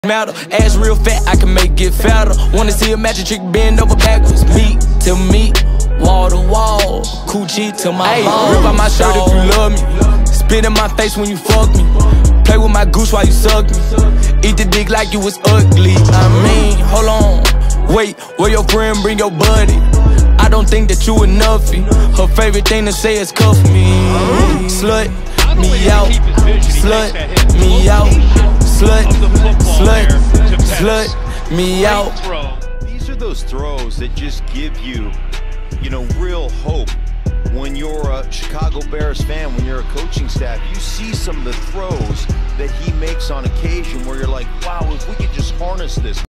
Matter. Ass real fat, I can make it fatter. Wanna see a magic trick bend over backwards. Meat to meat, wall to wall, coochie to my ball. Rip out my shirt if you love me. Spit in my face when you fuck me. Play with my goose while you suck me. Eat the dick like you was ugly. I mean, hold on, wait, where your friend bring your buddy? I don't think that you enoughy. Her favorite thing to say is cuff me. Slut me out, slut me out, slut me out. These are those throws that just give you, real hope. When you're a Chicago Bears fan, when you're a coaching staff, you see some of the throws that he makes on occasion where you're like, wow, if we could just harness this.